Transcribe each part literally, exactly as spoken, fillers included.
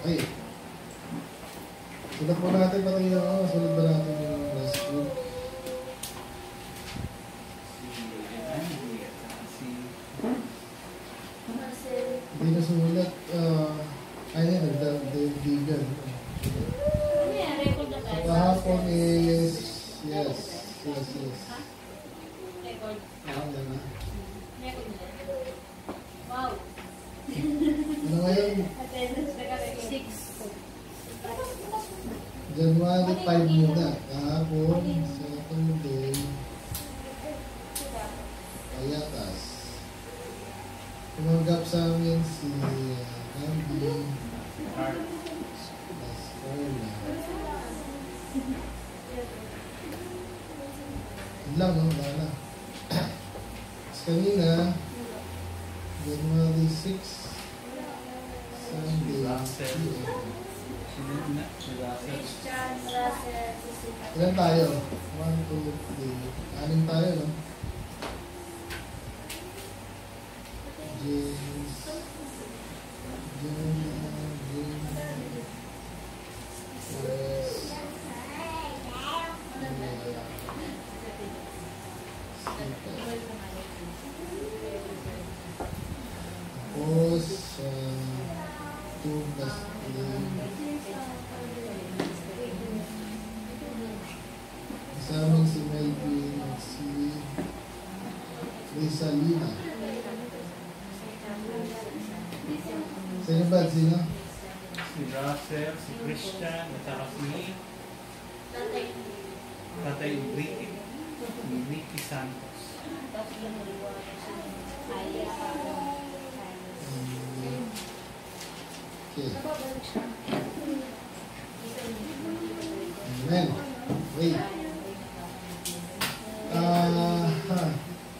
Okay. Sulat po natin pati yung ano, sulat ba natin yung last week? Hindi na sulat. Uh, ay na, nagdagigan. So, kahapon is, yes, yes, yes. Record. Ano na? Record na. Wow. Ano ngayon? Six. January five muna. Kahapon, Saturday, Ayatas. Tumanggap sa amin si Andy Pascola. Yun lang, no? Wala. Tapos kanina, January six, Sunday. Ilan tayo? one, two, three. Anim tayo, no? James. James. James. Yes. Tapos, uh, two plus three. Kasama si Melvin at si Rizalina. Sino ba? Sino? Si Russell, si Christian, at saka si Tatay Ricky, si Ricky Santos. Okay. Amen. Wait. Ah, uh,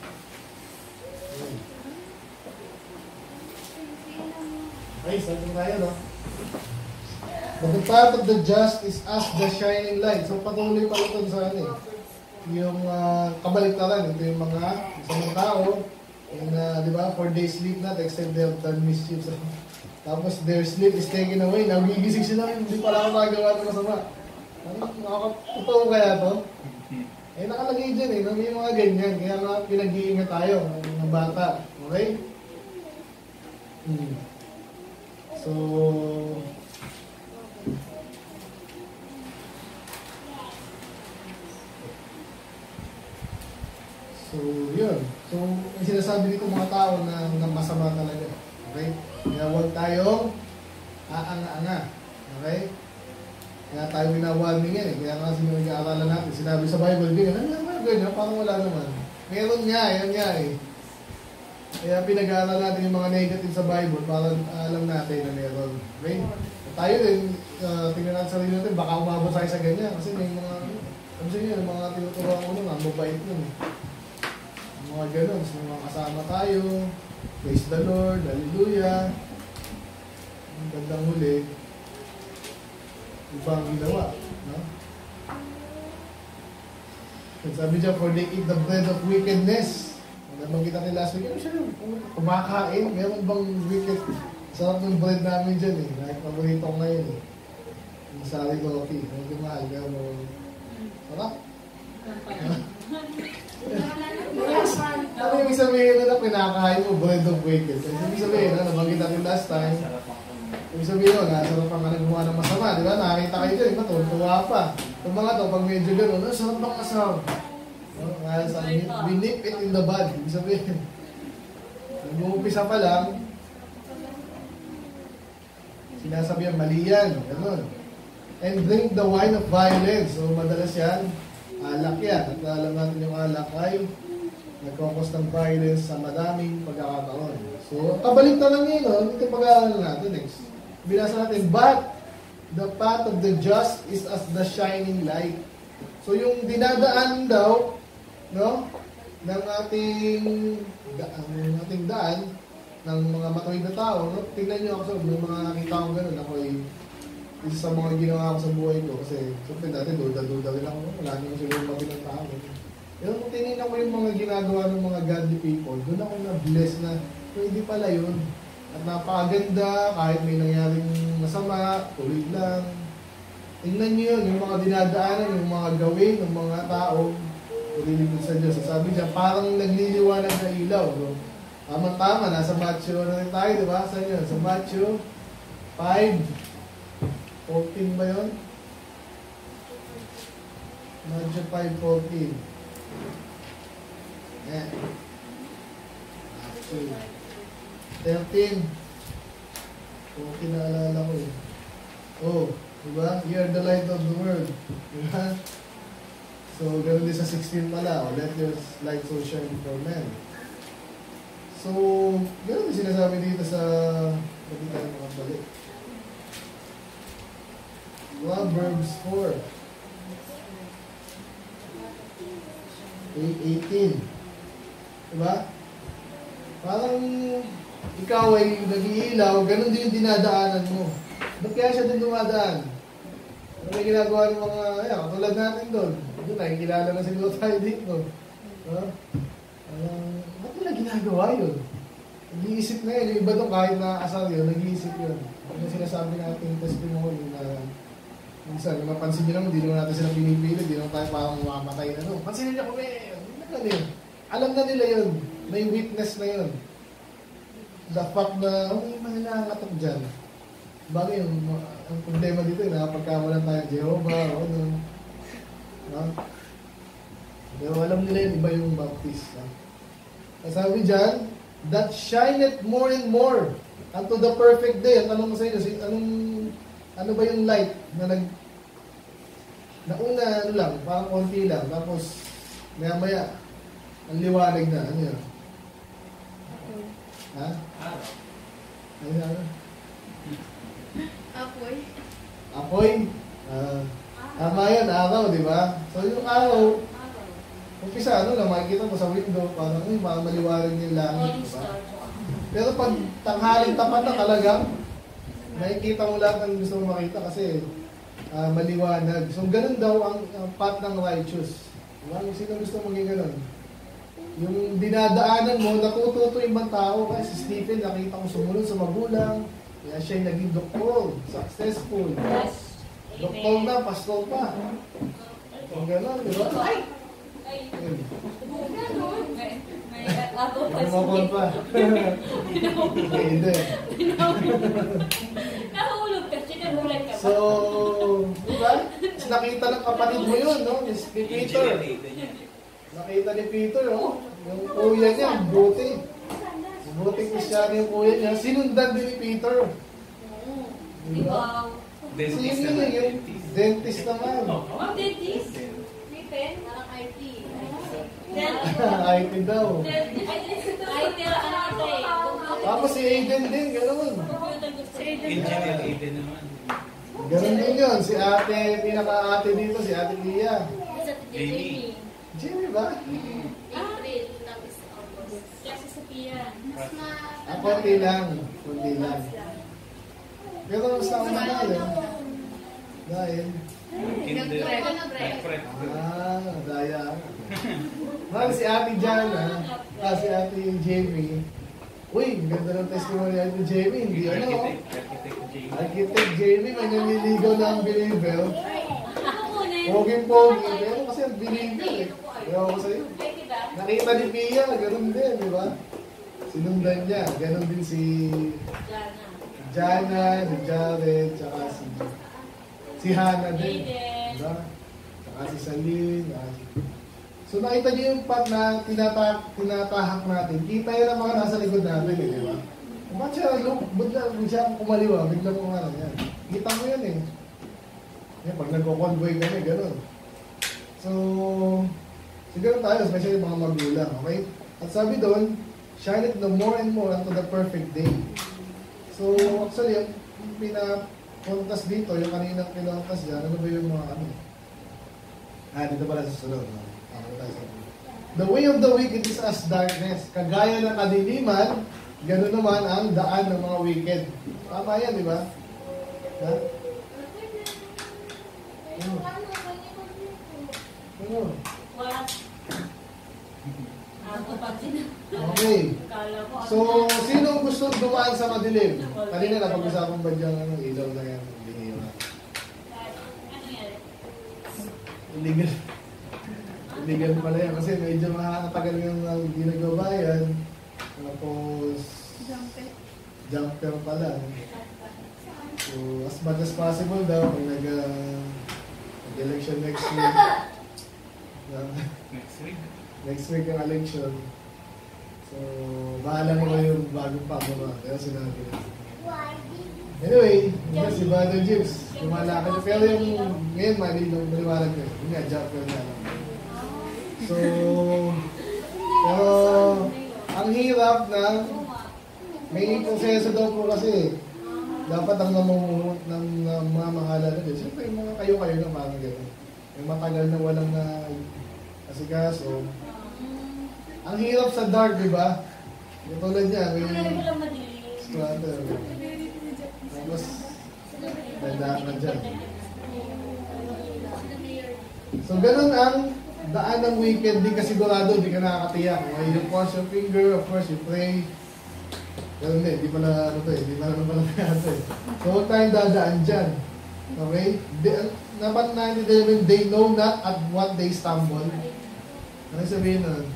okay, sabi tayo, no? But the path of the just is as the shining light. So, patuloy pa ito sa ano eh. Yung uh, kabaliktaran, ito yung mga isang tao, yung, uh, di ba, four days sleep na, except they have done mischief. So, tapos, their sleep is taken away. Nagigising sila, hindi pala ako nagawa ng masama. Ano, nakakatotoo kaya to? Eh, nakalagay dyan eh, may mga ganyan. Kaya nga, pinag-iingat tayo, mga bata. Okay? Hmm. So, so, yun. So, yung sinasabi dito mga tao na, na masama talaga. Okay? Kaya huwag tayong aanga-anga. Okay? Kaya tayo winawarning yan eh. Kaya nga sinag-aaralan natin. Sinabi sa Bible, ganyan, ano naman ganyan? Parang wala naman. Meron nga, yan nga eh. Kaya pinag-aaral natin yung mga negative sa Bible para alam natin na meron. Okay? Tayo din, uh, tingnan natin sa sarili natin, baka umabot tayo sa ganyan. Kasi may mga, ano sa inyo, mga tinuturuan ko naman, mabait nun eh. Mga ganun, so, mga kasama tayo, praise the Lord, hallelujah. Ang gandang huli, ibang ginawa. No? Sabi dyan, for they eat the bread of wickedness. Nabang kita ni last week, ano siya yun? Kumakain, meron bang wicked? Sarap ng bread namin dyan eh. Like, paborito ko ngayon eh. Yung sari coffee. Hindi mahal ka mo. Sarap? Ano yung sabihin na pinakain mo, bread of wicked? Ibig sabihin, na nabanggit natin last time. Ibig sabihin nun, sarap ang nagawa ng masama. Di ba? Nakakita kayo dyan, iba, tuwa pa. Itong mga to, pag medyo gano'n, ano, sarap bang kasama? No? Kaya sa we nip it in the bud. Ibig sabihin, nag-uumpisa pa lang, sinasabihan, mali yan. Gano'n. And drink the wine of violence. So, madalas yan, alak yan. At alam natin yung alak ay nagkakos ng violence sa madaming pagkakataon. So, kabalik na lang yun, no? Ito pag-aaral natin next. Binasa natin, but the path of the just is as the shining light. So, yung dinadaan daw, no, ng ating, da, ng ating daan, ng mga matuwid na tao, no? Tingnan nyo ako sa may mga nakita ko gano'n, ako ay isa sa mga ginawa ko sa buhay ko. Kasi, siyempre dati, duda-duda rin ako, wala naman siguro matuwid ng tao. Pero kung tinignan ko yung mga ginagawa ng mga godly people, doon ako na-bless na, so, hindi pala yun. At napakaganda, kahit may nangyaring masama, tuloy lang. Tingnan niyo yun, yung mga dinadaanan, yung mga gawin ng mga tao, tuloy sa Diyos. So, sabi niya, parang nagliliwanag na ilaw. So, tama-tama, nasa Mateo na rin tayo, di ba? Saan yun? Sa Mateo five fourteen ba yun? Mateo five fourteen. Yan. thirteen. fourteen na alala ko eh. Oh, diba? You are the light of the world. Diba? So, ganoon din sa sixteen pala. Oh, let your light so shine before men. So, ganoon din sinasabi dito sa pati tayo makabalik. Proverbs four eighteen. Diba? Parang ikaw ay nag-iilaw, ganun din yung dinadaanan mo. Ba't kaya siya din dumadaan? Ano may ginagawa ng mga, ayan, katulad natin doon. Doon, nakikilala na siguro tayo dito. Huh? Uh, ba't nila ginagawa yun? Nag-iisip na yun. Yung iba doon, kahit na-asal yun, nag-iisip yun. Ano sinasabi natin testimony na minsan, mapansin nyo naman, hindi naman natin sila pinipili, hindi naman tayo parang mamamatay na no. Pansinin niyo kami, hindi na ganun. Alam na nila yun. May witness na yun. The fact na, oh, may mga nakakatok dyan. Bagay yung, ang problema dito, eh, nakapagkamalan tayo Jehovah, o ano. No? Pero alam nila yun, iba yung baptist. No? Sabi dyan, that shineth more and more unto the perfect day. Ang tanong ko sa inyo, anong, ano ba yung light na nag, nauna, ano lang, parang konti lang, tapos, maya maya, ang liwanag na, ano yun? Ha? Araw. Ano ano? Apoy. Apoy? Ah, tama yun, araw, di ba? So yung araw, umpisa, ano lang, makikita mo sa window, parang, ay, parang maliwanag yung langit, di ba? Pero pag tanghaling tapat na talagang, makikita mo lahat ng gusto mo makita kasi uh, maliwanag. So ganun daw ang, ang path ng righteous. Diba? Sino gusto maging ganun? Yung dinadaanan mo, natututo yung ibang tao. Kasi si Stephen, nakita ko sumunod sa magulang. Kaya siya'y naging doktor, successful. Yes. Doktor na, pastor pa. Kung gano'n, di ba? Ay! Ay! May ako pa Namakon pa. Hindi. Nahulog ka, sinagulat ka pa. So, di ba? Nakita ng kapatid mo yun, no? Si Peter. Nakita ni Peter, oh. Yung kuya niya, buti. Buti Kristyano yung kuya niya. Sinundan din ni Peter. Wow. Dentist Sino naman. yun? Dentist naman. Ang dentist? May pen? Parang I T. I T daw. I T ang ano eh. Tapos si Aiden din, gano'n. Engineer Aiden naman. Gano'n din yun. Si ate, pinaka-ate dito, si ate Lia. Jamie. Jimmy ba? April, tapos August. Kasi sa Pia. Ah, konti lang. Konti lang. Pero mas naman na yun. Dahil, Kinder. Nag-prep. ah, daya. Mahal si ate Jana, ah, si ate Jamie. Uy, ganda ng testimony ni ate Jamie. Hindi ano, Architect. Architect Jamie. Architect Jamie, may naniligaw na ang believer. Ako muna yun. Poging-pogi. Pero kasi ang believer eh. Ewan ko sa'yo. Ay, diba? Nakita ni Pia, ganun din, di ba? Sinundan niya. Ganun din si Jana. Jana, si Jared, tsaka si si Hannah din. Aiden. Diba? Tsaka si Salin. ah, si- So nakita niyo yung path na tinata tinatahak natin. Kita yun ang mga nasa likod natin, eh, di ba? Ba't siya, look, ba't na, ba't siya kumaliwa? Bigla mo nga lang yan. Kita mo yan eh. Yan, pag nagko-convoy kami, gano'n. So, siguro tayo, especially mga magulang, okay? At sabi doon, shine it the more and more unto the perfect day. So, actually, yung pinapuntas dito, yung kaninang pinuntas dyan, ano ba yung mga ano? Ah, dito pala sa sunod. No? Ako tayo sa sunod. The way of the wicked is as darkness. Kagaya ng kadiliman, gano'n naman ang daan ng mga wicked. Tama yan, di ba? Ha? Ano? Ano? Wala. Ako pa din. Okay. Kala ko. So, sino gusto gusto dumaan sa madilim? Kanina napag-usapan ba dyan ano, ilaw na yan? Biniwa. Ano yan? Illegal. Illegal pala yan kasi medyo makakatagal yung hindi nagbabayad. Tapos jumper pala. So as much as possible daw pag nag uh, election next week. Next week. Next week yung election. So bahala mo kayo bagong pamama. Kaya sinabi na. Anyway, yun si Brother James. Lumalakad. Pero yung ngayon mali nung maliwanag ko. Yun nga, jumper na lang. So, pero ang hirap na may proseso daw po kasi dapat ang namumuhot ng, ng mga mahala na din. Siyempre, yung mga kayo-kayo na parang gano'n. Yung matagal na walang na asikaso. Ang hirap sa dark, di ba? Yung tulad niya, may splatter. Tapos, dandaan ka dyan. So, ganun ang daan ng weekend. Di ka sigurado, di ka nakakatiyak. Okay, you cross your finger, of course, you pray. Ganun din, di pala ano to eh, di pala ano pala kaya to eh. So, huwag tayong dadaan dyan. Okay? Napan ninety-seven, they know not at what they stumble. Ano sabihin nun?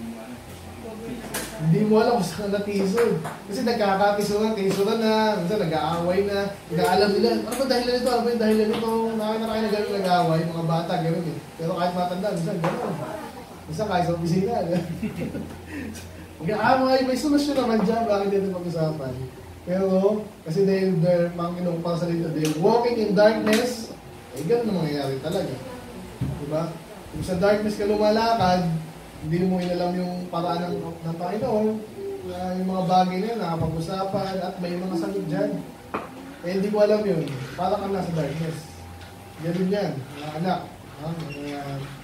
Hindi mo alam kung saan natisod. Kasi nagkakatisuran, tisuran na, minsan nag-aaway na, inaalam nila, ano ba dahilan nito? Ano ba yung dahilan nito? Nakakita na gano'n nag-aaway, mga bata, gano'n eh. Pero kahit matanda, minsan gano'n. Minsan kahit sa opisina, gano'n. Nag-aaway, may solusyon naman dyan, bakit dito pag-usapan? Pero, kasi dahil they're, mga kinumpang sa dito, they're walking in darkness, eh gano'n na mangyayari talaga. Diba? Kung sa darkness ka lumalakad, hindi mo inalam yung paraan ng, ng Panginoon, na yung mga bagay na yun, nakapag-usapan, at may mga sagot dyan. Eh, hindi ko alam yun. Parang kang nasa darkness. Ganun yan, mga anak, mga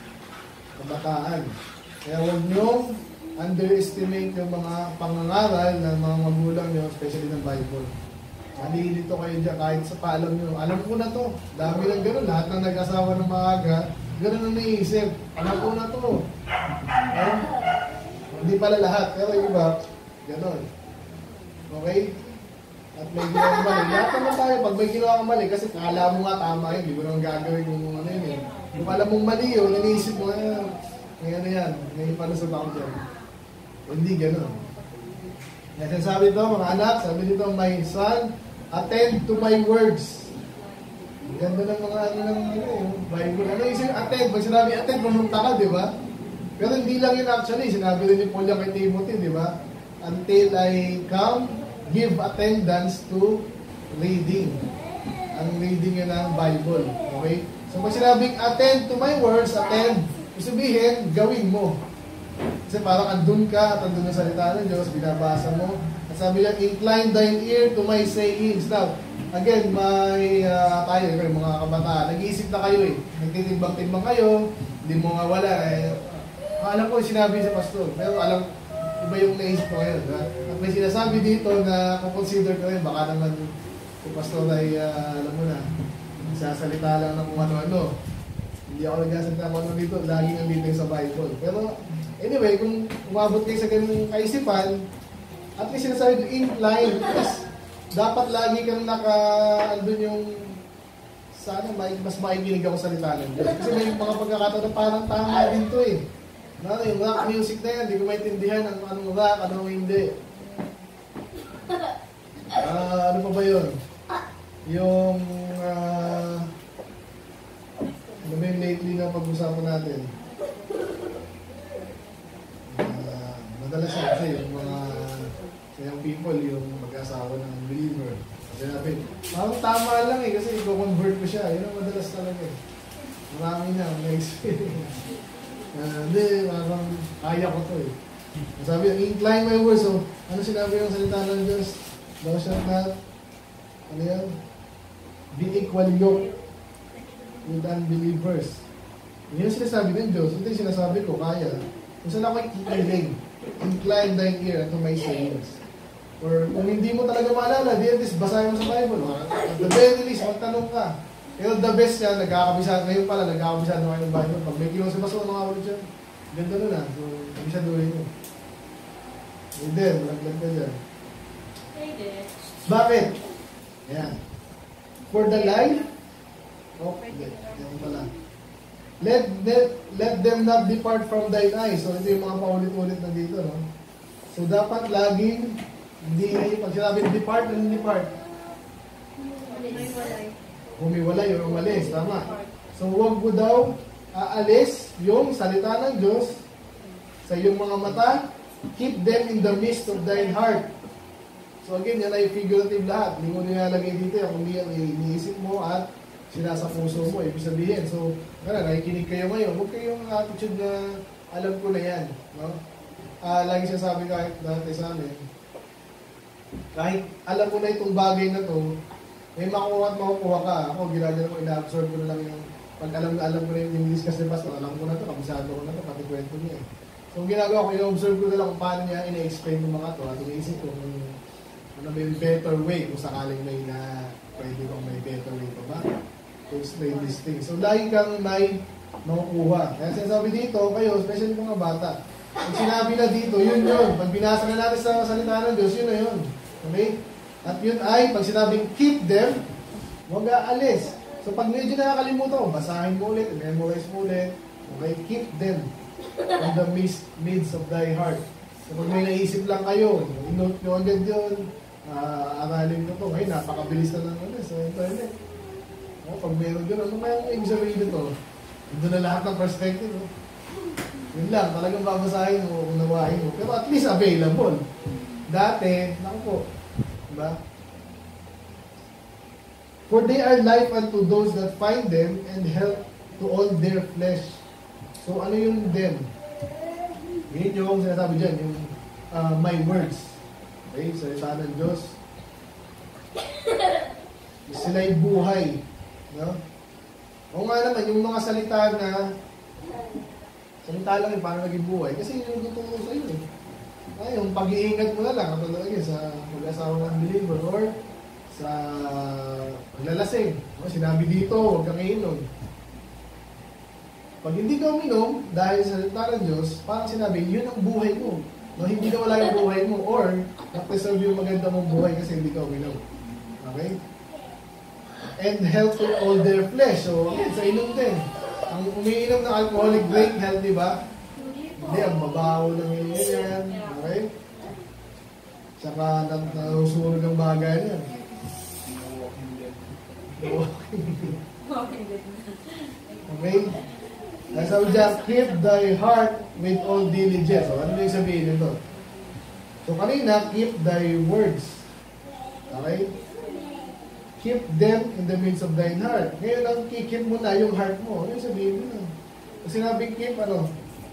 kabataan. Kaya huwag nyo underestimate yung mga pangangaral ng mga magulang nyo, especially ng Bible. Malilito kayo dyan, kahit sa paalam nyo. Alam ko na to, dami lang ganun. Lahat ng nag-asawa ng maaga, ganun ang naisip. Alam ko na to. Eh, hindi pala lahat, pero yung iba, ganun. Okay? At may ginawa ka mali. Lahat naman tayo, pag may ginawa ka mali, kasi kala mo nga tama yun, hindi mo naman gagawin kung ano yun eh. Kung alam mong mali yun, iniisip mo, eh, may ano yan, may palusot ako dyan. Hindi ganun. Kasi sabi ito, mga anak, sabi dito, my son, attend to my words. Ganda ng mga ano ng ano, Bible. Ano yung attend? Pag sinabi attend, pumunta ka, di ba? Pero hindi lang yun actually. Sinabi rin ni Paul kay Timothy, di ba? Until I come, give attendance to reading. Ang reading yun ng Bible. Okay? So pag sinabing attend to my words, attend, sabihin, gawin mo. Kasi parang andun ka, at andun ang salita ng Diyos, binabasa mo. At sabi niya, incline thine ear to my sayings. Now, again, may uh, tayo, yung mga kabataan, nag-iisip na kayo eh. Nagtitimbang-timbang kayo, hindi mo nga wala eh. Alam ko yung sinabi sa pastor, pero alam, iba yung naisip ko ngayon. Ha? At may sinasabi dito na kung consider ko rin, baka naman yung pastor ay, uh, alam mo na, sasalita lang ng kung ano-ano. Hindi ako nagsasalita ng ano dito, lagi nandito sa Bible. Pero, anyway, kung umabot kayo sa ganung kaisipan, at least sinasabi doon, incline. Yes, dapat lagi kang naka, andun yung, sana may, mas maikinig ako sa salita ng Diyos. Kasi may mga pagkakataon na parang tama din to eh. Ano, yung rock music na yan, hindi ko maintindihan ang anong rock, anong hindi. Uh, ano pa ba yun? Yung, uh, ano ba yung lately na pag-usapan natin? Uh, madalas yan kasi yung mga yung people, yung mag-asawa ng believer. Kasi natin, parang tama lang eh, kasi i-convert ko siya. Yun ang madalas talaga eh. Marami na, may experience. Hindi, uh, parang kaya ko to eh. Sabi, incline my words. So, ano sinabi yung salita ng Diyos? Thou shalt not, ano yan? Be equal yoke with unbelievers. Yun yung sinasabi ng Diyos. Ito yung sinasabi ko, kaya. Kung saan ako ikikinig, incline thine ear to my sayings. Or kung hindi mo talaga maalala, di at least basahin mo sa Bible. At the very least, magtanong ka. Pero the best yan, nagkakabisa, ngayon pala, nagkakabisa na kayo ng Bible. Pag may kilos sa baso, mga ulit dyan, ganda nun ah. So, kabisaduhin mo. And then, malaglag ka dyan. Bakit? Ayan. For the life, oh, yan pala. Let, let, let them not depart from thine eyes. So, ito yung mga paulit-ulit na dito, no? So, dapat laging, hindi, pag sinabi depart, ano depart? Humiwalay o umalis, tama. So, huwag mo daw aalis yung salita ng Diyos sa iyong mga mata. Keep them in the midst of thine heart. So again, yan ay figurative lahat. Hindi mo nilalagay dito yan. Kung yan iniisip mo at sinasa puso mo, ibig sabihin. So, kaya nakikinig kayo ngayon. Huwag kayong attitude na alam ko na yan. No? Uh, lagi siya sabi kahit dati sa amin, kahit alam mo na itong bagay na to, may makuha at makukuha ka. Ako, ginagano ko, ina-absorb ko na lang yung, pag alam na alam ko na yung English kasi pastor, alam ko na to, kabisado ko na to, pati kwento niya eh. So, ang ginagawa ko, ina-observe ko na lang kung paano niya ina-explain yung mga to, at iniisip ko kung ano may better way, kung sakaling may na, pwede kong may better way pa ba, to explain this thing. So, lagi kang may makukuha. Kaya sinasabi dito, kayo, especially mga bata, pag sinabi na dito, yun yun. Pag binasa na natin sa salita ng Diyos, yun na yun. Okay? At yun ay, pag sinabing keep them, huwag aalis. So pag medyo nakakalimutan ko, basahin mo ulit, memorize mo ulit. Okay? Keep them in the midst, midst of thy heart. So pag may naisip lang kayo, i-note nyo agad yun, uh, aralin ko to. Ay, napakabilis na lang ano, sa internet. O, pag meron yun, ano kaya yung ibig sabihin nito? Ito na lahat ng perspective. No? Yun lang, talagang babasahin mo, unawain mo. Pero at least available. Dati, naku po, diba? For they are life unto those that find them and help to all their flesh. So, ano yung them? Yun yung sinasabi dyan, yung uh, my words. Okay, salita ng Diyos. Sila'y buhay. No? O nga naman, yung mga salita na salita lang yung paano naging buhay. Kasi yun yung tuturo sa iyo. Eh. Ay, yung pag-iingat mo na lang, kapag lagi sa mag-asawa ng believer or sa paglalasing. O, sinabi dito, huwag kang iinom. Pag hindi ka uminom, dahil sa salita ng Diyos, parang sinabi, yun ang buhay mo. No, hindi na wala yung buhay mo or na-preserve yung maganda mong buhay kasi hindi ka uminom. Okay? And healthy all their flesh. So, again, sa inom din. Ang umiinom ng alcoholic drink, healthy ba? Hindi, ang babaho ng yan. Okay? Tsaka nahusurog ang bagay niya. Okay? Kaya sabi dyan, keep thy heart with all diligence. So, ano yung sabihin nito? So, kanina, keep thy words. Okay? Keep them in the midst of thine heart. Ngayon, ang kikip mo na yung heart mo. Ano yung sabihin mo na? Kasi sinabi keep, ano?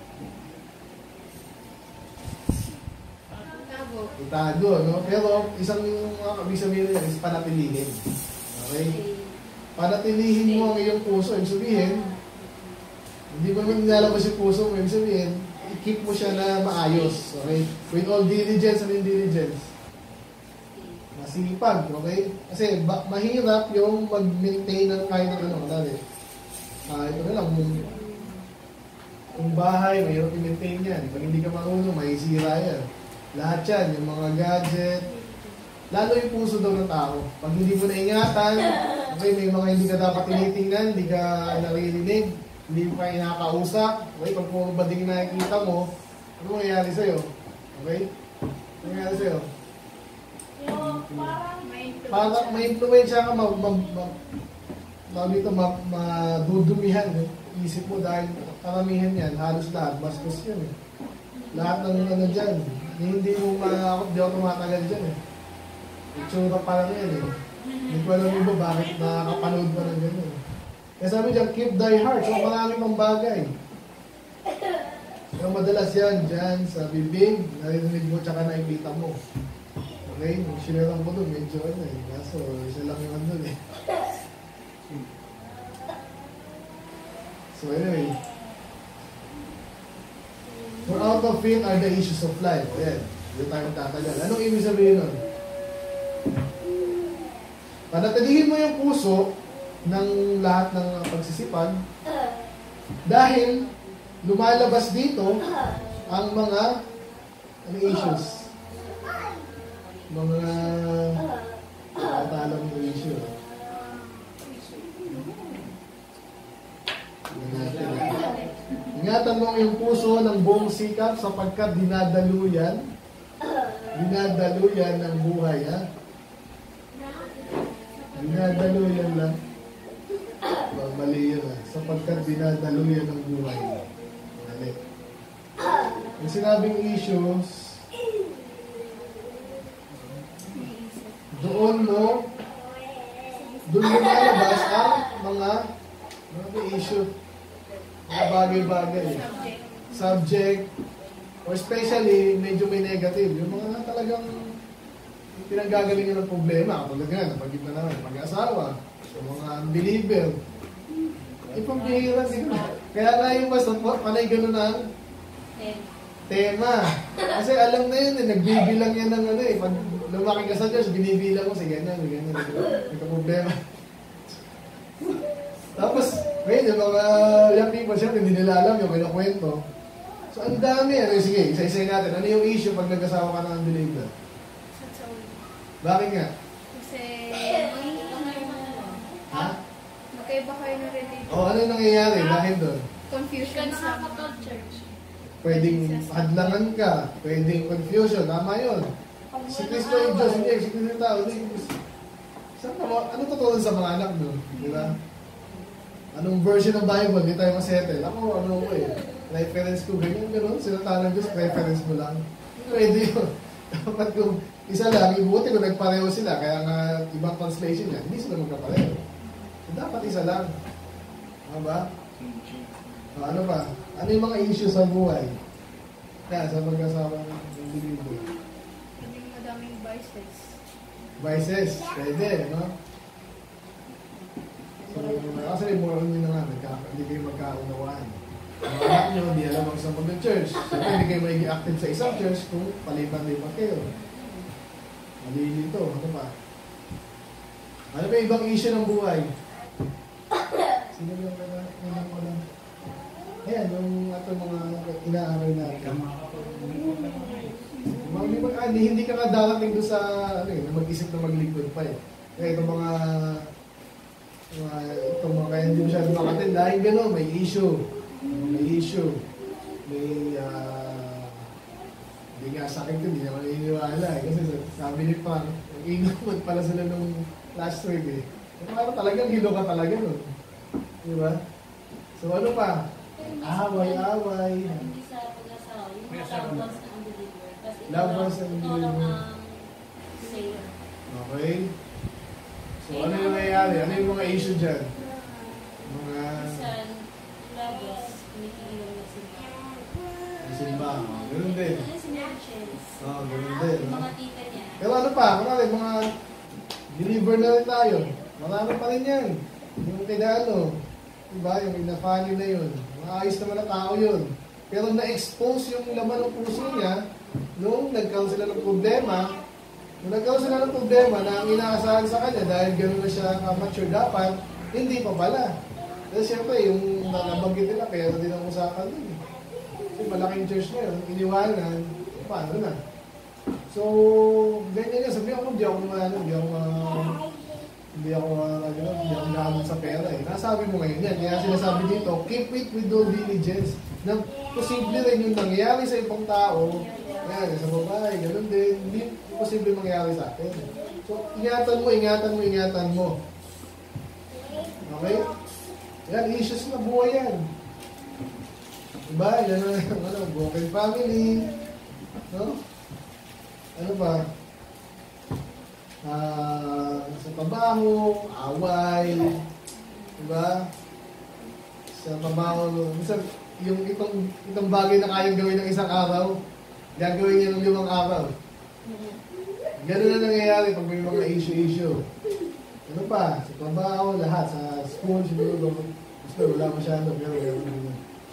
Itago, no? Pero, isang mga kabig sabihin nila is panatilihin. Okay? Panatilihin mo ang iyong puso. Ibig sabihin, hindi mo naman nilalabas yung puso mo. Ibig sabihin, i-keep mo siya na maayos. Okay? With all diligence and indiligence. Masipag, okay? Kasi ba, mahirap yung mag-maintain ng kahit ng ano, dali. Ah, ito na lang, yung, yung bahay, mahirap i-maintain yan. Pag hindi ka marunong, mahisira yan. Lahat yan, yung mga gadget, lalo yung puso daw ng tao. Pag hindi mo naingatan, okay, may mga hindi ka dapat tinitingnan, hindi ka naririnig, hindi mo ka inakausap, okay, pag puro bading nakikita mo, ano mangyayari sa'yo? Okay? Ano mangyayari sa'yo? Yung parang may Parang may influensya ka, mag, mag, mag, mag, dito, mag, madudumihan eh. Isip mo dahil karamihan yan, halos lahat, bastos yun eh. Lahat ng ano dyan, hindi mo ma, di ako tumatagal dyan eh. Itsura parang yan eh. Hindi ko alam mo ba bakit nakakapanood pa ng gano'n. Kaya sabi dyan, keep thy heart. So marami pang bagay. Pero madalas yan dyan sa bibig, narinig mo tsaka nakikita mo. Okay? Kung sinalang ko doon, medyo ano eh. Kaso, isa lang yung ano eh. So anyway. For out of it are the issues of life. Ayan. Hindi tayo tatagal. Anong ibig sabihin nun? Panatilihin mo yung puso ng lahat ng pagsisipag dahil lumalabas dito ang mga ano, issues. mga nakatalang ng issue. Ingatan mo ang iyong puso ng buong sikap sapagkat dinadaluyan, dinadaluyan ng buhay, ha? Dinadaluyan lang. Mali yun, ha? Sapagkat dinadaluyan ng buhay. Mali. Yung sinabing issues, doon mo, doon mo malabas ang mga mga issue. Mga bagay-bagay. Subject. Or especially, medyo may negative. Yung mga talagang pinanggagalingan ng problema. Kapag nga, napagit na naman, mag-asawa. Yung mga unbeliever. Ay, pambihira. Kaya nga yung mas, panay gano'n ang tema. Kasi alam na yun, eh, nagbibilang yan ng ano eh. Pag lumaki ka sa Diyos, binibilang mo, sige na, sige na, may problema. Tapos, ngayon, yung mga young people, siyempre, hindi nila alam yung kinakwento. So, ang dami. Ano, sige, isa-isay natin. Ano yung issue pag nag-asawa ka ng unbeliever? Bakit nga? Kasi, ha? magkaiba kayo ng religion. O, ano yung nangyayari? Bakit doon? Confusion sa mga church. Pwedeng hadlangan ka, pwedeng confusion, tama yun. Si Kristo yung Diyos, hindi, si Kristo yung tao, hindi. Saan ka mo? Ano totoo sa mga anak doon? Di ba? Anong version ng Bible, hindi tayo masettle. Ako, ano ko eh, reference ko, ganyan, gano'n, sinatalang Diyos, reference mo lang. Pwede yun. Dapat kung isa lang, ibuti kung nagpareho sila, kaya nga ibang translation yan, hindi sila magkapareho. So, dapat isa lang. Ano ba? O, ano ba? Ano yung mga issues sa buhay? Kaya sa mag-asawa ng individual. Hindi madaming vices. Vices, pwede, no? So, kasi may moral nyo na nga, nagka- hindi kayo magkaunawaan. Mga anak nyo, hindi alam ang isang mag-church. So, hindi kayo magiging active sa isang church kung palipat-lipat kayo. Mali dito, ano pa? Ano ba yung ibang issue ng buhay? Sino yung mga mga mga ayan, yung ato mga inaaral natin. Mag ah, hindi ka nga darating doon sa ano eh, mag-isip na maglingkod pa eh. Kaya itong mga mga itong mga kaya hindi masyadong makatin dahil gano'n, may issue. May issue. May uh, hindi nga sakit ko, hindi naman naniniwala eh. Kasi sabi ni Frank, mag-inumod pala sila nung last week eh. Parang talagang hilo ka talaga nun. Diba? So ano pa? Away-away. Hindi sa pag-asawa, yung mga loved ones na unbeliever. Kasi ito Loved lang, ones na ito lang unbeliever. ang sayer. Okay. So ano yung nangyayari? Ano yung mga issue dyan? Mga Minsan, labas, kinikilang na sila. simba. Ganun din. Ano si Merchants? Oo, ganun din. Yung mga tita niya. Pero ano pa? Kunwari, mga believer na rin tayo. Marami pa rin yan. Yung kinano. Diba? Yung inafani na yun. Maayos naman na tao yun. Pero na-expose yung laman ng puso niya nung nagkaroon sila ng problema. Nung nagkaroon sila ng problema na ang inaasahan sa kanya dahil gano'n na siya mature dapat, hindi pa pala. Kasi siyempre, yung nabanggit nila, kaya din ang usapan din. Kasi malaking church na yun, iniwanan, paano na? So, ganyan yan. Sabi ako, hindi ako ano, hindi ako uh, hindi ako uh, ano, hindi ako nakamit sa pera eh. Nasabi mo ngayon yan. Kaya sinasabi dito, keep it with due diligence. Na posible rin yung nangyayari sa ibang tao. Yan, sa babae, ganun din. Hindi posible mangyayari sa atin. So, ingatan mo, ingatan mo, ingatan mo. Okay? Yan, issues na buhay yan. Diba? Yan na yung ano, broken family. No? Ano ba? Uh, sa trabaho, away, diba? Sa trabaho, minsan, yung itong, itong bagay na kayang gawin ng isang araw, gagawin niya ng limang araw. Ganun na nangyayari pag may mga issue-issue. Ano pa? Sa trabaho, lahat. Sa school, siguro, gusto, wala masyado, pero gano'n.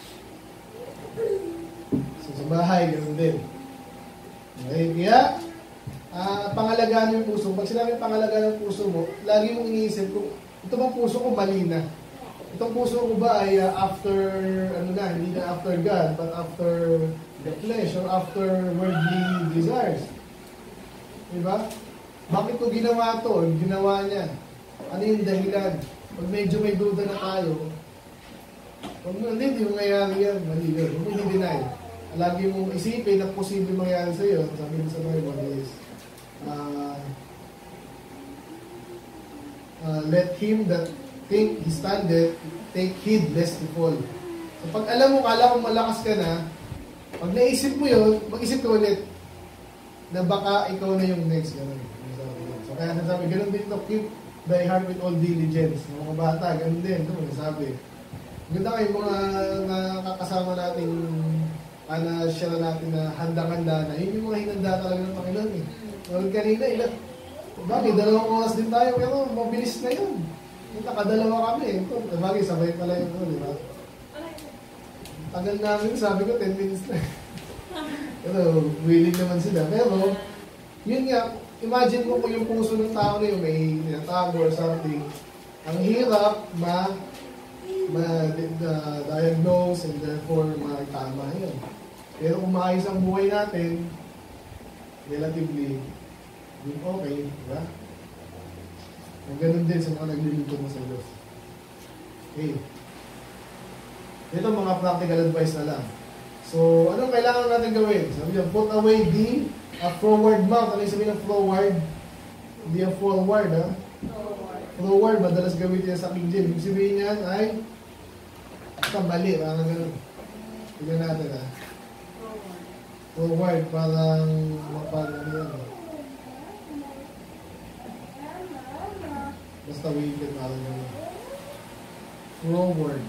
So, sa bahay, gano'n din. Okay, kaya, Uh, pangalagaan mo yung puso. Pag sinabi pangalagaan ng puso mo, lagi mong iniisip kung ito bang puso ko mali na. Itong puso ko ba ay uh, after, ano na, hindi na after God, but after the flesh or after worldly desires. Diba? Bakit ko ginawa to? Ginawa niya. Ano yung dahilan? Pag medyo may duda na tayo, pag hindi, hindi mangyayari yan. Mali yun. Huwag mo i-deny. Lagi mong isipin na posible mangyari sa'yo. Sabi mo sa Bible is, uh, uh, let him that think he standeth, take heed lest he fall. So pag alam mo, kala kong malakas ka na, pag naisip mo yun, mag-isip ka ulit na baka ikaw na yung next. Ganun. So kaya nasabi, ganun din to, keep thy heart with all diligence. Mga bata, ganun din. Ito mo nasabi. Ganda kayo mga nakakasama nating ana share natin na handang-handa na yun yung mga hinanda talaga ng Panginoon eh. Noon kanina, ilan? Bagay, dalawang oras din tayo, pero mabilis na yun. Nakadalawa kami. Ito, bagay, sabay pala yun. Di ba? Tagal namin, sabi ko, ten minutes na. Pero, willing naman sila. Pero, yun nga, imagine mo kung yung puso ng tao na yun, may tinatago or something. Ang hirap ma ma-diagnose and therefore makitama yun. Pero kung maayos ang buhay natin, relatively, yun okay, diba? Ang ganun din sa mga naglilingkod mo sa Diyos. Okay. Ito mga practical advice na lang. So, anong kailangan natin gawin? Sabi niya, put away the a forward mouth. Ano yung sabihin ng forward? Hindi ang forward, ha? Forward. Forward, madalas gawin niya sa King James. Yung sabihin niya ay basta mali, parang gano'n. Tignan natin, ha? Forward, parang mapag, ano yan, ha? Basta wicked, parang gano'n. Forward.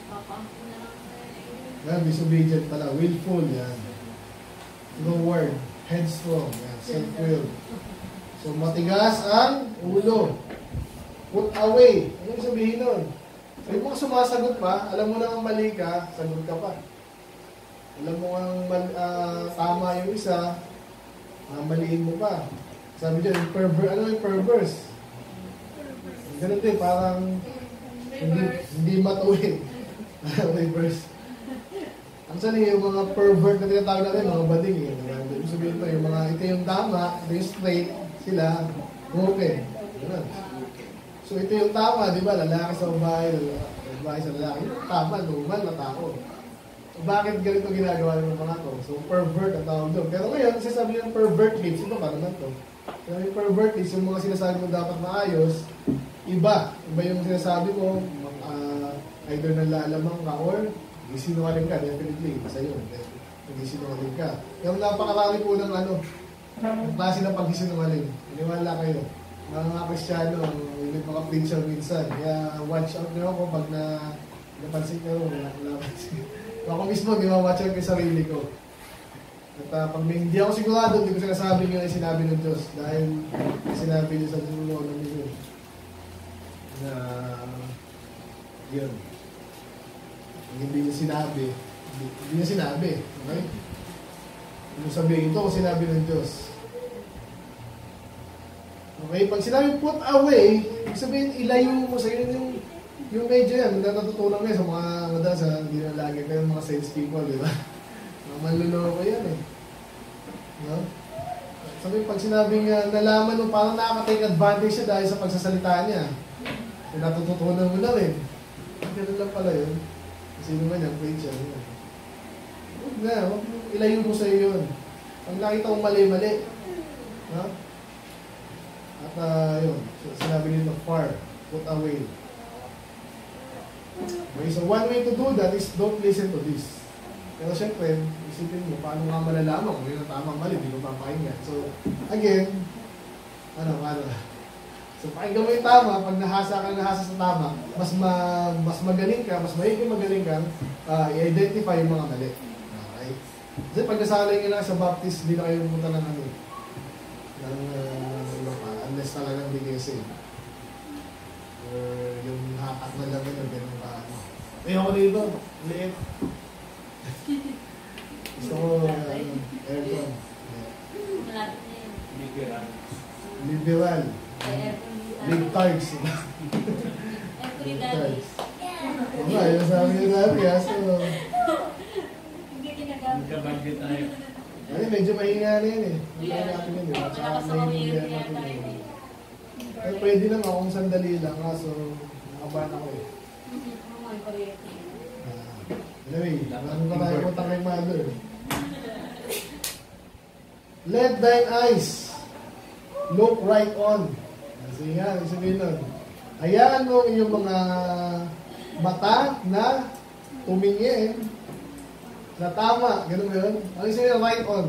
Yan, disobedient pala. Willful, yan. Forward. Headstrong, yan. Self-will. So, matigas ang ulo. Put away. Ano yung sabihin nun? Sabi mo sumasagot pa, alam mo na ang mali ka, sagot ka pa. Alam mo ang uh, tama yung isa, uh, maliin mo pa. Sabi dyan, perver ano yung perverse? Ganun din, parang hindi, hindi matuwid. Reverse. Ang sali yung mga pervert na tinatawag natin, mga bading eh. Ibig sabihin pa, yung mga ito yung tama, ito yung straight, sila, open. Ganun. So ito yung tama, di ba? Lalaki sa babae, babae sa lalaki. Tama, normal na tao. So, bakit ganito ginagawa ng mga to? So pervert ang tawag doon. Pero ngayon, sinasabi ng pervert lips, ito para naman to. Pero yung pervert lips, yung mga sinasabi mo dapat maayos, iba. Iba yung sinasabi mo, uh, either nalalamang ka or gisinungaling ka, definitely. Isa yun. Gisinungaling ka. Yung napakarami po ng ano, yung klase ng pag-gisinungaling. Iniwala kayo. Mga Kristiyano, may mga preacher minsan. Kaya watch out nyo ako pag na napansin nyo. Ako mismo, di ba watch out ko yung sarili ko. At uh, pag may, hindi ako sigurado, hindi ko sinasabi nyo yung sinabi ng Diyos. Dahil sinabi nyo sa dulo ng Diyos. Na, yun. Pag hindi nyo sinabi, hindi, hindi nyo sinabi. Okay? Hindi sabihin ito kung sinabi ng Diyos. Okay, pag sinabi put away, ibig sabihin ilayo mo sa yun yung yung medyo yan, natutunan mo yan sa mga madalas sa hindi na lagi kayo mga sales people, di ba? Mga manluloko yan eh. No? Sabi, pag sinabing uh, nalaman mo, parang nakaka-take advantage siya dahil sa pagsasalita niya. So, natututunan mo na rin. Ganun lang pala yun. Sino man yan, preacher. Huwag na, huwag ilayo mo sa iyo yun. Pag nakita mong mali-mali, no? At uh, yun, sinabi nito far, put away. Okay, so one way to do that is don't listen to this. Pero syempre, isipin mo, paano nga malalaman kung yun ang tamang mali, hindi mo papakinggan. So, again, ano, ano, so pakinggan mo yung tama, pag nahasa ka, nahasa sa tama, mas ma, mas magaling ka, mas mahiging magaling ka, uh, i-identify yung mga mali. Okay? Kasi pag nasalay nyo lang sa Baptist, hindi na kayo pumunta ng ano, ng, uh, unless talagang D B C. Or yung hatak na lang yun, ganun pa ano. Eh ako dito, liit. Gusto ko, uh, aircon. Malapit na yun. Liberal. Liberal. Big targs. Every daddies. Oo nga, yun sabi nyo sabi, ha? So, Hindi ginagamit. Magkabagyo tayo. Ay, medyo mahina na yan eh. Mahina Yeah. natin yun, di ba? Tsaka Malakas ako mahina yun, natin yun, yun. yun. Ay, pwede naman kung sandali lang, kaso nakabahan ako eh. Oh my God. Ah, anyway, ano pa tayo punta kay mother? Let thine eyes look right on. Sige nga, sabihin nun. Hayaan mo yung mga mata na tumingin na tama. Ganun ba yun? Ano yung sabihin, right on?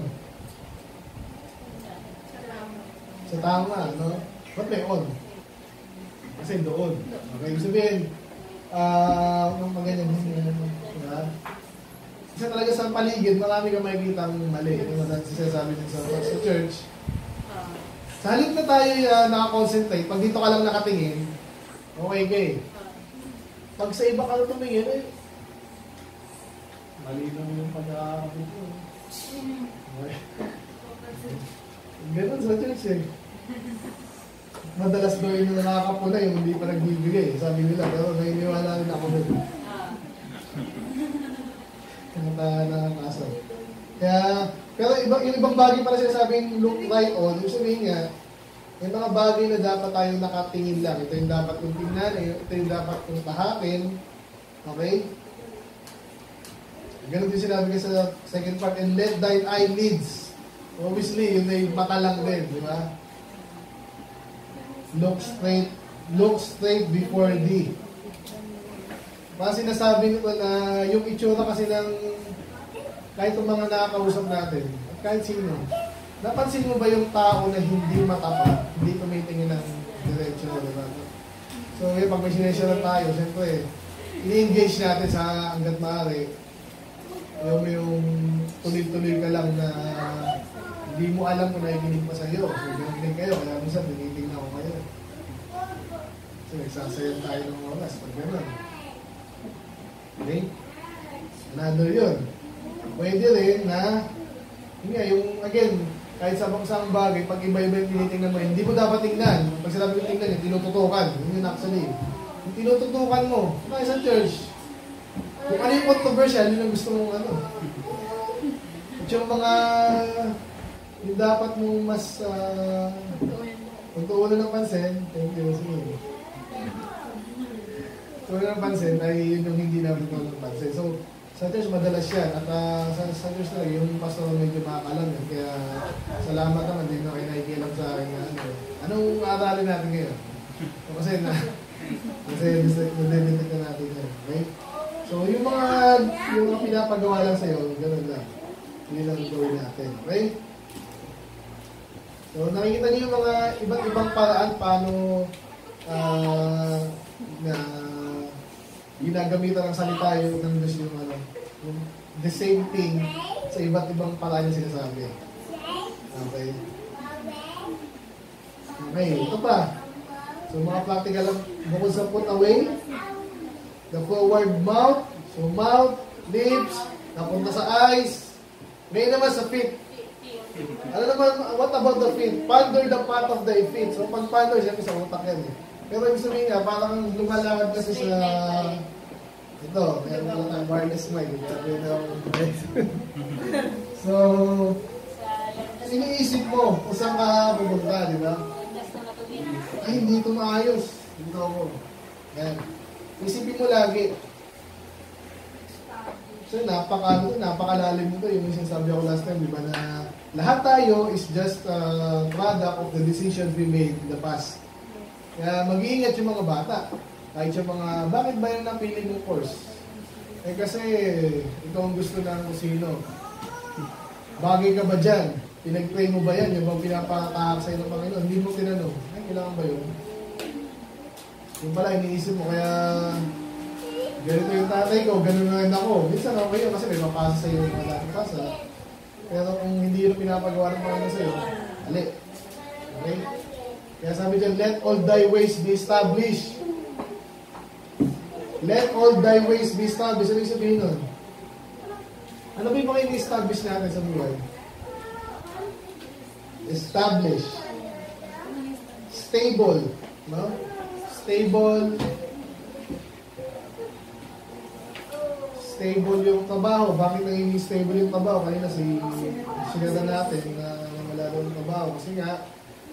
Sa tama, no? Ba't may on? Kasi doon. Okay, ibig sabihin, ah, uh, mga ganyan, diba? Kasi talaga sa paligid, marami kang makikita ang mali. Yung mga sinasabi din sa, sa church. Sa halip na tayo uh, nakakonsentrate, pag dito ka lang nakatingin, okay, okay. Pag sa iba ka lang tumingin, eh, mali lang yung pag-aakit mo. Okay. Ganun sa church eh. Madalas daw yung nakakapuna yung hindi pa nagbibigay. Sabi nila, pero naniniwala rin ako doon. Kaya nakakasal. Kaya, pero iba, yung ibang bagay pala sinasabing look right on, yung sabihin nga, yung mga bagay na dapat tayong nakatingin lang. Ito yung dapat kong tingnan, ito yung dapat kong tahakin. Okay? Ganun din sinabi ko sa second part, and let thine eye leads. Obviously, yun ay mata lang din, di ba? Look straight, look straight before thee. Kasi sinasabi ko na yung itsura kasi ng kahit yung mga nakakausap natin, at kahit sino, napansin mo ba yung tao na hindi matapat, hindi tumitingin ng diretsyo, diba? So, yun, pag may sinesya na tayo, siyempre, ini-engage natin sa hanggat maaari, yung, yung tuloy-tuloy ka lang na hindi mo alam kung nakikinig pa sa'yo. So, ganun din kayo, kaya minsan, tinitingnan ko kayo. So, nagsasayan tayo ng oras, pag gano'n. Okay? Another yun. Pwede rin na, yun nga, yung, again, kahit sa isang bagay, pag iba-iba yung tinitingnan mo, hindi mo dapat tingnan. Pag sinabi ko tingnan, yung tinututukan. Yun yung actually. Yung tinututukan mo, kaya sa church, kung ano yung controversial, yun ang gusto mong ano. At yung mga, yung dapat mong mas, uh, pagtuunan ng pansin, thank you, sige. Tuunan ng pansin, ay yun yung hindi namin tuunan ng pansin. So, sa church, madalas yan. At uh, sa, sa church na yung pastor medyo makakalam yan. Kaya, salamat naman din na kayo nakikialam sa akin na ano. Anong aralin natin ngayon? So, kasi na, kasi nadedetect na natin yan. Okay? So, yung mga, yung mga pinapagawa lang sa'yo, gano'n lang. Yun lang gawin natin. Okay? So, nakikita niyo yung mga iba't ibang paraan paano uh, na ginagamitan ng salita yung ng Diyos yung ano, yung the same thing sa iba't ibang paraan yung sinasabi. Okay? Okay, ito pa. So, mga practical lang, bukod sa put away, the forward mouth, so mouth, lips, napunta sa eyes, ngayon naman sa feet. Ano naman, what about the feet? Ponder the path of thy feet. So, pag ponder, siyempre sa utak yan eh. Pero ibig sabihin nga, parang lumalakad kasi sa, ito, meron pala tayong wireless mic. So, iniisip mo kung saan ka pupunta, di ba? Ay, hindi ito maayos. Dito ako. Yan. Isipin mo lagi. So, napaka, napakalalim nito. Yung sinasabi ako last time, di ba, na lahat tayo is just a product of the decisions we made in the past. Kaya mag-iingat yung mga bata. Kahit yung mga, bakit ba yung napili mong course? Eh kasi, ito ang gusto ng sino. Bagay ka ba dyan? Pinag-pray mo ba yan? Yung bang pinapakahak sa'yo ng Panginoon? Hindi mo tinanong. Ay, kailangan ba yun? Yung pala, iniisip mo. Kaya, ganito yung tatay ko, ganun na rin ako. Minsan ako yun kasi may mapasa sa'yo yung mga dating pasa. Pero kung hindi yun pinapagawa ng Panginoon sa'yo, ali. Okay? Kaya sabi dyan, let all thy ways be established. Let all thy ways be established. Ano yung sabihin nun? Ano ba yung mga ini-establish natin sa buhay? Establish. Stable. No? Stable. stable yung trabaho. Bakit naging stable yung trabaho? Kanina si sinada natin na wala daw yung trabaho. Kasi nga,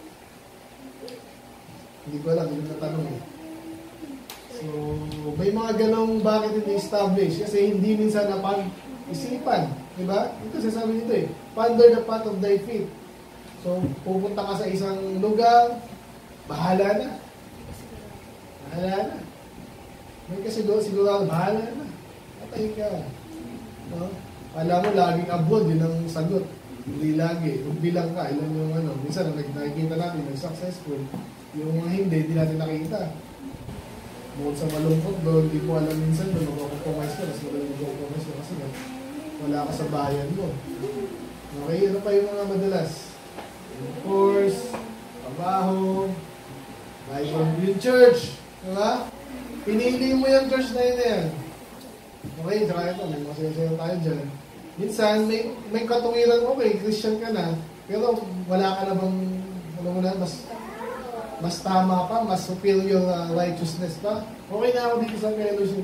hindi ko alam, hindi ko natanong eh. So, may mga ganong bakit hindi establish. Kasi hindi minsan napag-isipan. Diba? Ito sasabi nito eh. Ponder the path of thy feet. So, pupunta ka sa isang lugar, bahala na. Bahala na. May kasi doon sigurado, bahala na. Patay ka. No? Alam mo, laging abroad, yun ang sagot. Hindi lagi. Kung bilang ka, ilan yung ano. Minsan, ang nakikita natin, yung successful. Yung mga hindi, hindi natin nakikita. Bukod sa malungkot doon, hindi ko alam minsan doon, magkakompromise ka, mas magaling magkakompromise ka kasi wala ka sa bayan mo. Okay, ano pa yung mga madalas? Of course, trabaho, Bible, yung church, diba? Pinili mo yung church na yun na yan. Okay, tsaka ito, may masaya-saya tayo dyan. Minsan, may, may katuwiran, okay, Christian ka na, pero wala ka na bang, ano mo na, mas mas tama pa, mas superior uh, righteousness pa. Okay na ako dito sa fellowship.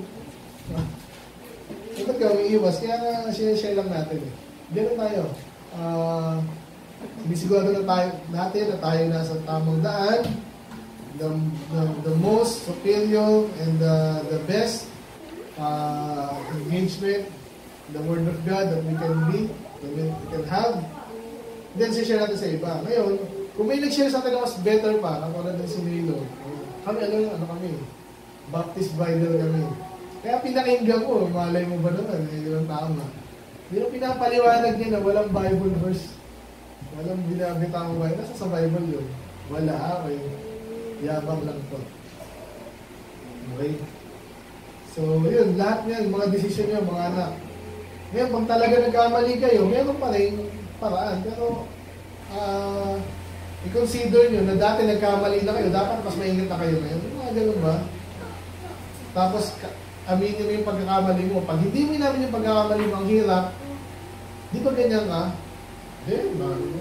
Ito ka, umiiwas. Kaya nga, share-share lang natin eh. Ganun tayo. Uh, Binisigurado na tayo natin na tayo nasa tamang daan. The, the, the most superior and the, the best uh, engagement, the Word of God that we can be, that we can have. Then, share natin sa iba. Ngayon, kung may nag-share sa atin na mas better pa, katulad ng sinilo, kami, ano, ano kami, Baptist Bible kami. Kaya pinakinggan ko, malay mo ba naman, eh, yun ang tama. Pero pinapaliwanag niya na walang Bible verse, walang binabitang Bible, nasa sa Bible yun. Wala, okay. Yabang lang to. Okay? So, yun, lahat niyan, mga desisyon niyo, mga anak. Ngayon, pag talaga nagkamali kayo, meron pa rin paraan, pero, ah, uh, i-consider nyo na dati nagkamali na kayo, dapat mas maingat na kayo ngayon. Mga ganun ba? Tapos, aminin mo yung pagkakamali mo. Pag hindi mo namin yung pagkakamali mo, ang hirap, di ba ganyan ka? Eh, bakit mo?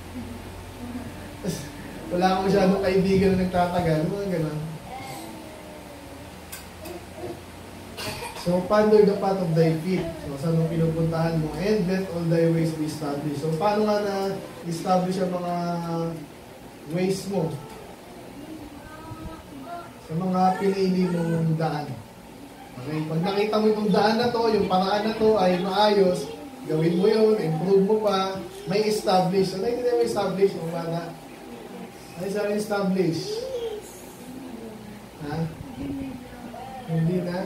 Wala akong masyadong kaibigan na nagtatagal. Mga ganun. So, ponder the path of thy feet. So, saan mo pinupuntahan mo? And let all thy ways be established. So, paano nga na-establish ang mga ways mo? Sa mga pinili mong daan. Okay? Pag nakita mo itong daan na to, yung paraan na to ay maayos, gawin mo yun, improve mo pa, may establish. So, nakikita mo establish mo ba na? Ano sabi establish? Ha? Hindi na?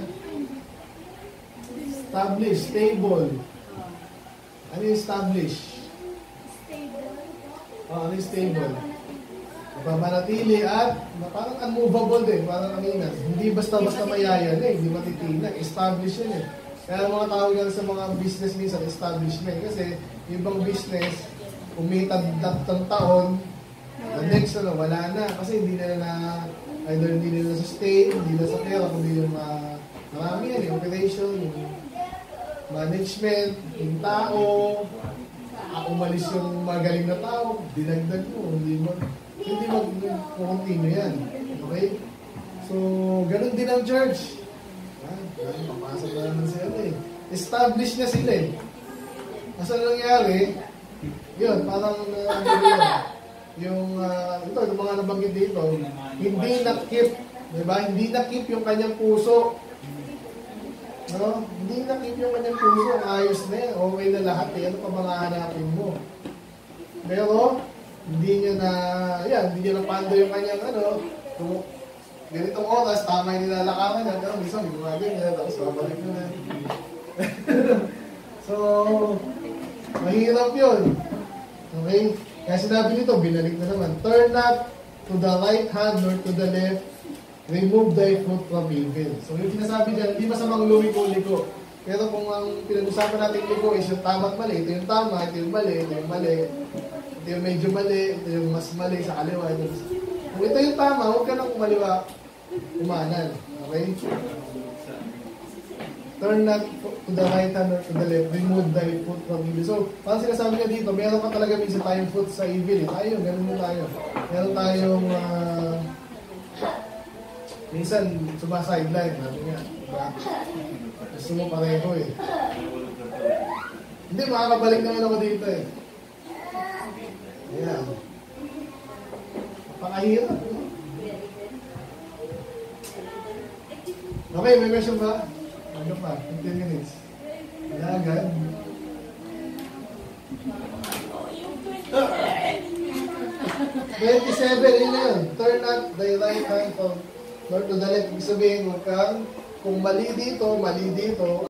Establish, stable. Ano yung establish? Stable. Oh, ano yung stable? Mapapanatili at parang unmovable din, parang kanina. Hindi basta-basta mayayan eh, hindi matitinag. Establish yun eh. Kaya mga tawag yan sa mga business minsan, establishment. Kasi yung ibang business, umitad tatlong taon, the next ano, wala na. Kasi hindi na na, either hindi na sustain, hindi na sa pera, kundi yung uh, marami yan, yung operation, yung management, yung tao, uh, umalis yung magaling na tao, dinagdag mo, hindi mo, hindi mag-continue yan. Okay? So, ganun din ang church. Ah, papasok na naman sila eh. Establish na sila eh. Asa nangyari, yun, parang, uh, yun, yung, uh, ito, yung mga nabanggit dito, hindi na-keep, diba? Hindi na-keep yung kanyang puso. No? Hindi na-keep yung kanyang puso, ayos na yan, okay na lahat eh, ano pa mga hanapin mo? Pero, hindi niya na, yan, hindi niya napando yung kanyang, ano, kung ganitong oras, tama yung nilalakaran niya, pero minsan, hindi mga ganyan, tapos babalik mo na. So, mahirap yun. Okay? Kaya sinabi nito, binalik na naman, turn not to the right hand nor to the left, remove thy foot from evil. So yung sinasabi dyan, hindi masamang lumiko-liko. Pero kung ang pinag-usapan natin liko is yung tama at mali, ito yung tama, ito yung mali, ito yung mali, ito yung medyo mali, ito yung mas mali sa kaliwa. Ito. Kung ito yung tama, huwag ka nang kumaliwa, umanan. Okay? Turn not to the right hand or to the left, remove thy foot from evil. So, parang sinasabi niya dito, meron pa talaga minsan tayong foot sa evil. Tayo, ganun mo tayo. Meron tayong uh, minsan, sumasideline, sabi nga, diba? Gusto mo pareho eh. Nahulog na to. Hindi, makakabalik naman ako dito eh. Ayan. Napakahirap. No? Okay, may question ba? Ano pa? fifteen minutes. Ayan, agad. twenty-seven, yun na yun. Turn up the right hand from north to the left. Ibig sabihin, huwag kang, kung mali dito, mali dito.